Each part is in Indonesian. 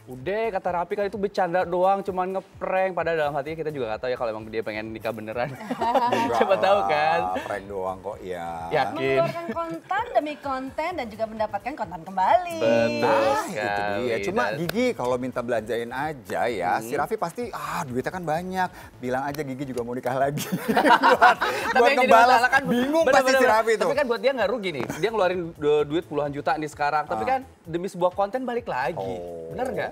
Udah kata Raffi kan itu bercanda doang, cuman ngeprank. Padahal dalam hatinya kita juga nggak tahu ya kalau emang dia pengen nikah beneran. Siapa tahu kan. Prank doang kok ya. Yakin. Mengeluarkan konten demi konten dan juga mendapatkan konten kembali. Betul Nah, itu dia. Cuma Dan- Gigi kalau minta belanjain aja ya, si Raffi pasti duitnya kan banyak. Bilang aja Gigi juga mau nikah lagi. buat yang jadi ngebalas, masalah kan bingung pasti si Raffi itu. Tapi kan buat dia nggak rugi nih. Dia ngeluarin duit puluhan juta nih sekarang. Tapi kan demi sebuah konten balik lagi. Bener nggak?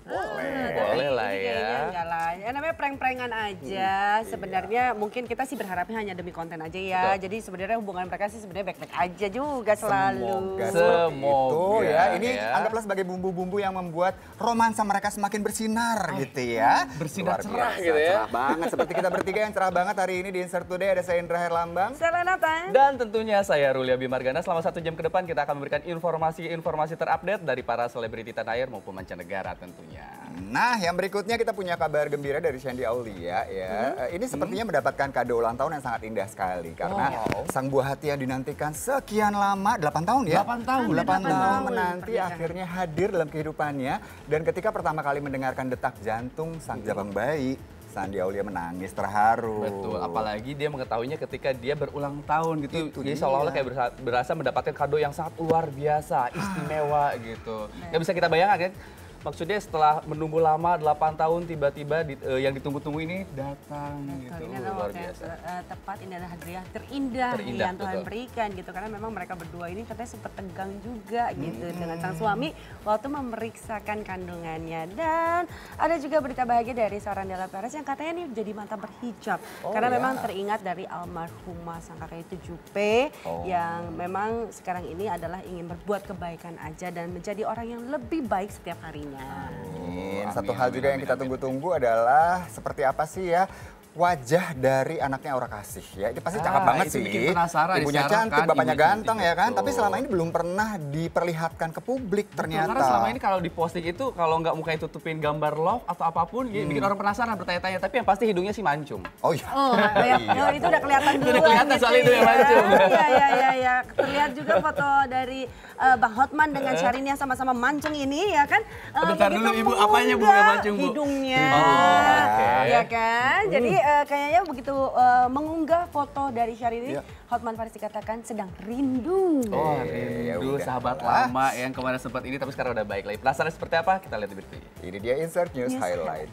Boleh lah Ini ya. kayaknya enggak lah. Ya namanya prank-prankan aja. Sebenarnya mungkin kita sih berharapnya hanya demi konten aja ya. Betul. Jadi sebenarnya hubungan mereka sih sebenarnya baik-baik aja juga selalu. Semoga seperti itu Semoga, ya. Ini ya. anggaplah sebagai bumbu-bumbu yang membuat romansa mereka semakin bersinar gitu ya. Bersinar Luar cerah biasa, gitu ya. Cerah banget. Seperti kita bertiga yang cerah banget hari ini di Insert Today. Ada saya Indra Herlambang. Selena Tan. Dan tentunya saya Rulia Bimargana. Selama 1 jam ke depan kita akan memberikan informasi-informasi terupdate dari para selebriti tanah air maupun mancanegara tentunya. Nah, yang berikutnya kita punya kabar gembira dari Shandy Aulia ya. Ini sepertinya mendapatkan kado ulang tahun yang sangat indah sekali karena sang buah hati yang dinantikan sekian lama, 8 tahun ya. 8 tahun. 8 tahun tahun menanti pernikahan. akhirnya hadir dalam kehidupannya dan ketika pertama kali mendengarkan detak jantung sang jabang bayi, Shandy Aulia menangis terharu. Betul, apalagi dia mengetahuinya ketika dia berulang tahun gitu. Itu Jadi dia. seolah-olah kayak berasa mendapatkan kado yang sangat luar biasa, istimewa gitu. Gak bisa kita bayangkan kan? Maksudnya setelah menunggu lama 8 tahun tiba-tiba yang ditunggu-tunggu ini datang gitu. Ini adalah Luar waktu yang biasa. tepat, ini adalah hadiah terindah Terindah, yang Tuhan betul. berikan gitu. Karena memang mereka berdua ini katanya sempat tegang juga gitu dengan sang suami waktu memeriksakan kandungannya. Dan ada juga berita bahagia dari seorang Della Perez yang katanya nih jadi mantan berhijab. Karena ya. memang teringat dari almarhumah sang kakak itu Jupe yang memang sekarang ini adalah ingin berbuat kebaikan aja dan menjadi orang yang lebih baik setiap harinya. Amin. Amin, Satu hal amin, juga yang amin, kita amin. tunggu-tunggu adalah seperti apa sih ya wajah dari anaknya Aura Kasih ya. Ini pasti cakep banget itu sih. bikin penasaran Ibunya sekarang cantik, kan, bapaknya ibunya ganteng cantik, ya kan. betul. Tapi selama ini belum pernah diperlihatkan ke publik ternyata. Karena selama ini kalau di posting itu kalau nggak mukanya tutupin gambar love atau apapun ya bikin orang penasaran bertanya-tanya. Tapi yang pasti hidungnya sih mancung. Oh iya. Oh, itu udah kelihatan duluan. Udah kelihatan soal itu ya, mancung. Iya. Terlihat juga foto dari Bang Hotman dengan Syahrini yang sama-sama mancung ini ya kan. Bentar begitu dulu, Ibu. Apanya, Bu, yang mengunggah mancung, Bu? hidungnya. Oh, oke. Ya kan. Jadi kayaknya begitu mengunggah foto dari Syahrini, Iya. Hotman Paris dikatakan sedang rindu. Oh, ya rindu udah. sahabat lama yang kemarin sempat ini tapi sekarang udah baik lagi. Penasaran seperti apa? Kita lihat di berita ini. Ini dia Insert News News Highlight.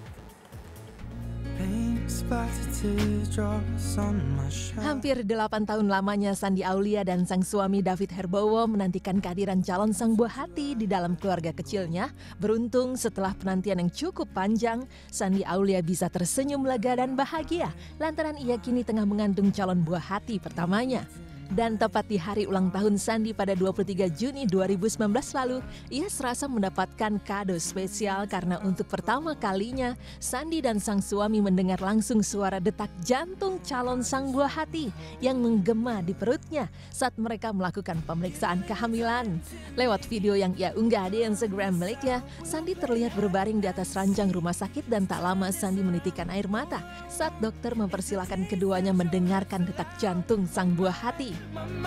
Hampir 8 tahun lamanya Shandy Aulia dan sang suami David Herbowo menantikan kehadiran calon sang buah hati di dalam keluarga kecilnya. Beruntung setelah penantian yang cukup panjang, Shandy Aulia bisa tersenyum lega dan bahagia lantaran ia kini tengah mengandung calon buah hati pertamanya. Dan tepat di hari ulang tahun Shandy pada 23 Juni 2019 lalu, ia serasa mendapatkan kado spesial karena untuk pertama kalinya Shandy dan sang suami mendengar langsung suara detak jantung calon sang buah hati yang menggema di perutnya saat mereka melakukan pemeriksaan kehamilan. Lewat video yang ia unggah di Instagram miliknya, Shandy terlihat berbaring di atas ranjang rumah sakit dan tak lama Shandy menitikkan air mata saat dokter mempersilahkan keduanya mendengarkan detak jantung sang buah hati.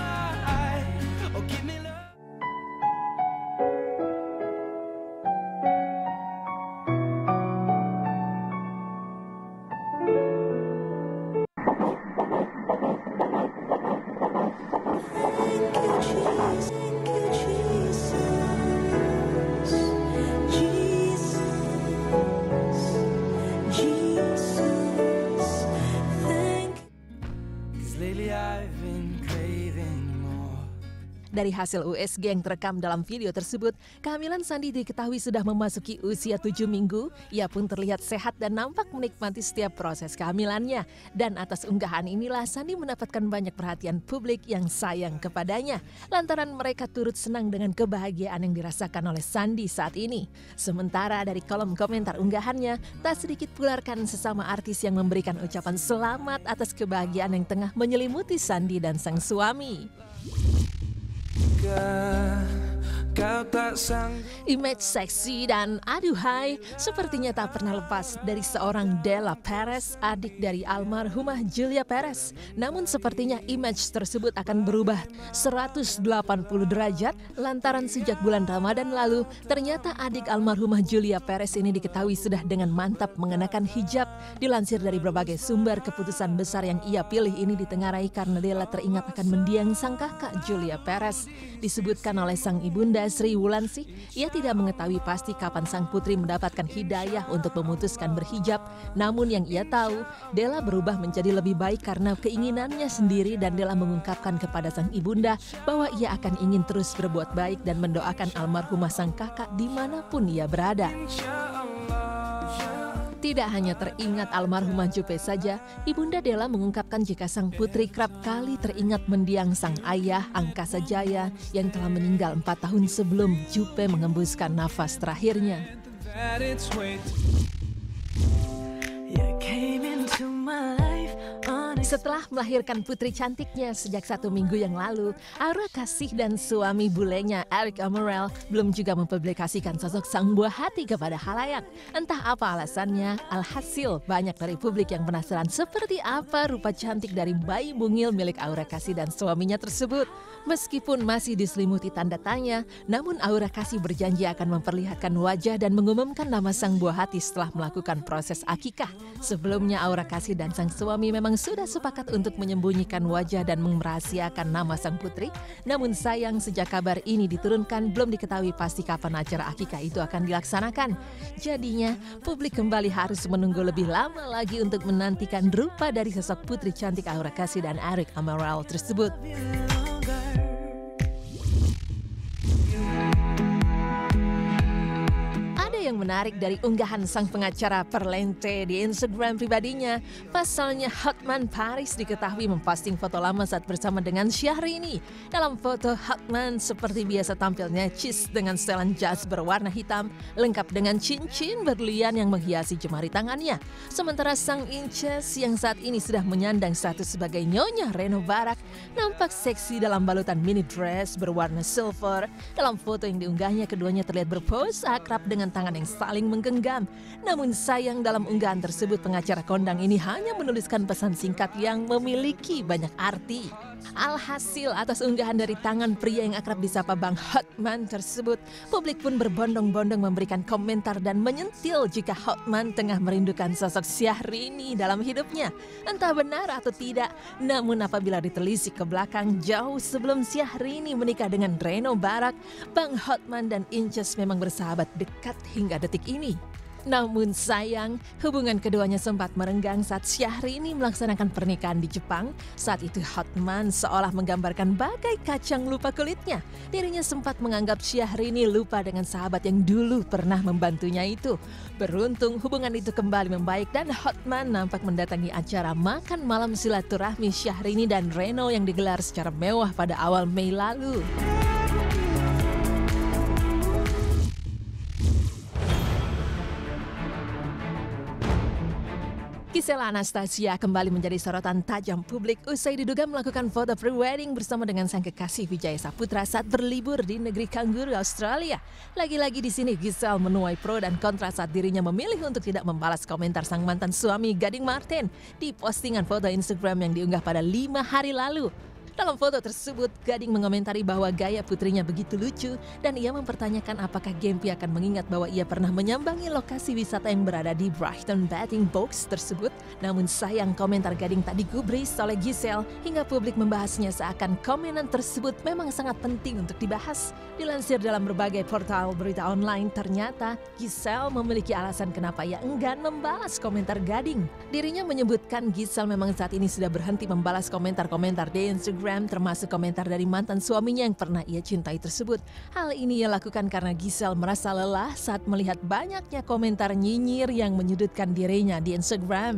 Dari hasil USG yang terekam dalam video tersebut, kehamilan Shandy diketahui sudah memasuki usia 7 minggu. Ia pun terlihat sehat dan nampak menikmati setiap proses kehamilannya. Dan atas unggahan inilah Shandy mendapatkan banyak perhatian publik yang sayang kepadanya. Lantaran mereka turut senang dengan kebahagiaan yang dirasakan oleh Shandy saat ini. Sementara dari kolom komentar unggahannya, tak sedikit pula rekan sesama artis yang memberikan ucapan selamat atas kebahagiaan yang tengah menyelimuti Shandy dan sang suami. Image seksi dan aduhai sepertinya tak pernah lepas dari seorang Della Perez, adik dari almarhumah Julia Perez. Namun sepertinya image tersebut akan berubah 180 derajat lantaran sejak bulan Ramadan lalu ternyata adik almarhumah Julia Perez ini diketahui sudah dengan mantap mengenakan hijab. Dilansir dari berbagai sumber, keputusan besar yang ia pilih ini ditengarai karena Della teringat akan mendiang sang kakak Julia Perez. Disebutkan oleh sang ibunda Sri Wulandari, ia tidak mengetahui pasti kapan sang putri mendapatkan hidayah untuk memutuskan berhijab. Namun yang ia tahu, Della berubah menjadi lebih baik karena keinginannya sendiri dan Della mengungkapkan kepada sang ibunda bahwa ia akan ingin terus berbuat baik dan mendoakan almarhumah sang kakak dimanapun ia berada. Tidak hanya teringat almarhumah Jupe saja, ibunda Della mengungkapkan jika sang putri kerap kali teringat mendiang sang ayah Angkasa Jaya yang telah meninggal 4 tahun sebelum Jupe mengembuskan nafas terakhirnya. Setelah melahirkan putri cantiknya sejak 1 minggu yang lalu, Aura Kasih dan suami bulenya Eric Amaral belum juga mempublikasikan sosok sang buah hati kepada khalayak. Entah apa alasannya, alhasil banyak dari publik yang penasaran seperti apa rupa cantik dari bayi mungil milik Aura Kasih dan suaminya tersebut. Meskipun masih diselimuti tanda tanya, namun Aura Kasih berjanji akan memperlihatkan wajah dan mengumumkan nama sang buah hati setelah melakukan proses akikah. Sebelumnya Aura Kasih dan sang suami memang sudah sepakat untuk menyembunyikan wajah dan merahasiakan nama sang putri. Namun sayang sejak kabar ini diturunkan belum diketahui pasti kapan acara akikah itu akan dilaksanakan. Jadinya publik kembali harus menunggu lebih lama lagi untuk menantikan rupa dari sosok putri cantik Aura Kasih dan Eric Amaral tersebut. Yang menarik dari unggahan sang pengacara Perlente di Instagram pribadinya, pasalnya Hotman Paris diketahui memposting foto lama saat bersama dengan Syahrini. Dalam foto, Hotman seperti biasa tampilnya cheese dengan setelan jas berwarna hitam, lengkap dengan cincin berlian yang menghiasi jemari tangannya. Sementara sang Inces yang saat ini sudah menyandang status sebagai Nyonya Reno Barak, nampak seksi dalam balutan mini dress berwarna silver. Dalam foto yang diunggahnya, keduanya terlihat berpose akrab dengan tangan yang saling menggenggam. Namun sayang dalam unggahan tersebut pengacara kondang ini hanya menuliskan pesan singkat yang memiliki banyak arti. Alhasil atas unggahan dari tangan pria yang akrab disapa Bang Hotman tersebut, publik pun berbondong-bondong memberikan komentar dan menyentil jika Hotman tengah merindukan sosok Syahrini dalam hidupnya. Entah benar atau tidak, namun apabila ditelisik ke belakang jauh sebelum Syahrini menikah dengan Reno Barak, Bang Hotman dan Inces memang bersahabat dekat hingga detik ini. Namun sayang, hubungan keduanya sempat merenggang saat Syahrini melaksanakan pernikahan di Jepang. Saat itu Hotman seolah menggambarkan bagai kacang lupa kulitnya. Dirinya sempat menganggap Syahrini lupa dengan sahabat yang dulu pernah membantunya itu. Beruntung hubungan itu kembali membaik dan Hotman nampak mendatangi acara makan malam silaturahmi Syahrini dan Reno yang digelar secara mewah pada awal Mei lalu. Gisela Anastasia kembali menjadi sorotan tajam publik usai diduga melakukan foto pre-wedding bersama dengan sang kekasih Vijaya Saputra saat berlibur di negeri kanguru Australia. Lagi-lagi di sini Giselle menuai pro dan kontra saat dirinya memilih untuk tidak membalas komentar sang mantan suami Gading Marten di postingan foto Instagram yang diunggah pada 5 hari lalu. Dalam foto tersebut, Gading mengomentari bahwa gaya putrinya begitu lucu dan ia mempertanyakan apakah Gempi akan mengingat bahwa ia pernah menyambangi lokasi wisata yang berada di Brighton Bathing Box tersebut. Namun sayang komentar Gading tak digubris oleh Giselle hingga publik membahasnya seakan komenan tersebut memang sangat penting untuk dibahas. Dilansir dalam berbagai portal berita online, ternyata Giselle memiliki alasan kenapa ia enggan membalas komentar Gading. Dirinya menyebutkan Giselle memang saat ini sudah berhenti membalas komentar-komentar di Instagram, termasuk komentar dari mantan suaminya yang pernah ia cintai tersebut. Hal ini ia lakukan karena Giselle merasa lelah saat melihat banyaknya komentar nyinyir yang menyudutkan dirinya di Instagram.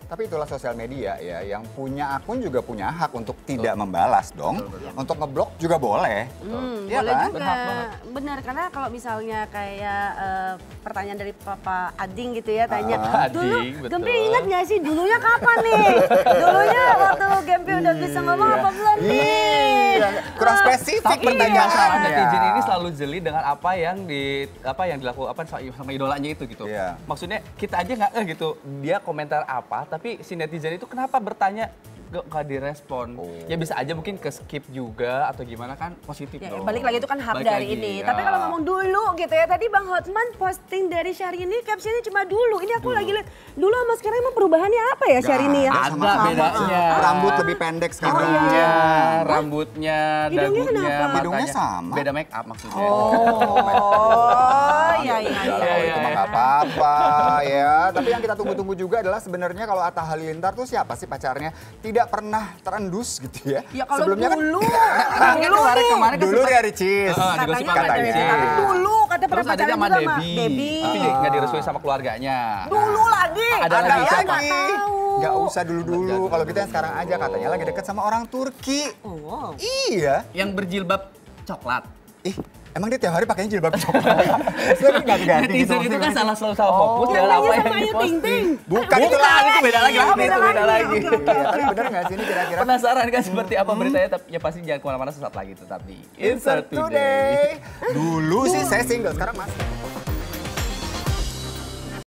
Tapi itulah sosial media ya, yang punya akun juga punya hak untuk tidak membalas dong. Untuk ngeblok juga boleh. Iya Boleh kan? juga, benar karena kalau misalnya kayak pertanyaan dari Papa Ading gitu ya tanya, dulu Ading, betul. Gempy ingat nggak sih dulunya kapan nih? Dulunya waktu Gempy udah bisa ngomong apa belum nih? Iya, kurang spesifik Tapi pertanyaan masalah netizen ini selalu jeli dengan apa yang dilakukan sama idolanya itu gitu. Iya. Maksudnya kita aja nggak gitu, dia komentar apa, tapi si netizen itu kenapa bertanya nggak direspon? Ya bisa aja mungkin ke skip juga atau gimana kan positif Ya, dong. balik lagi itu kan hak Balik dari lagi, ini. ya. Tapi kalau ngomong dulu gitu ya, tadi Bang Hotman posting dari Syahrini captionnya cuma dulu. Ini aku lagi lihat dulu sama sekarang emang perubahannya apa ya Syahrini ya? Ada bedanya. Rambut lebih pendek sekarang. Hidungnya, rambutnya, Hidungnya dagunya, kenapa? matanya. Hidungnya sama. Beda make up maksudnya. Oh, iya iya Udah, iya. itu mah nggak apa-apa ya. Tapi yang kita tunggu-tunggu juga adalah sebenarnya kalau Atta Halilintar tuh siapa sih pacarnya? Tidak pernah terendus gitu ya. Ya kalau Sebelumnya dulu, Kan kemarin kan kan dulu sempat- Ria Ricis. Katanya katanya katanya. ada Ricis. Tapi dulu kata pernah Terus ada pacaran sama juga sama Debbie. Debbie. Tapi nggak direstui sama keluarganya. Dulu lagi. Ada Ada lagi siapa? lagi. Tahu. Nggak usah dulu-dulu. Kalau kita yang sekarang aja katanya lagi deket sama orang Turki. Oh, wow. Iya. Yang berjilbab coklat. Ih, emang dia tiap hari pakainya jilbab coklat. Sering ganti-ganti gitu. Netizen itu kan salah fokus Yang dalam nanya apa yang sama Ayu Ting diposting. Ting. Bukan itu lagi. itu beda lagi. Oh, itu beda lagi. Oke, oke, Iya, oke. tapi bener nggak sih ini kira-kira? Penasaran kan seperti apa beritanya? Tapi ya pasti jangan kemana-mana, sesaat lagi tetap di Insert Today. Dulu sih saya single, sekarang mas.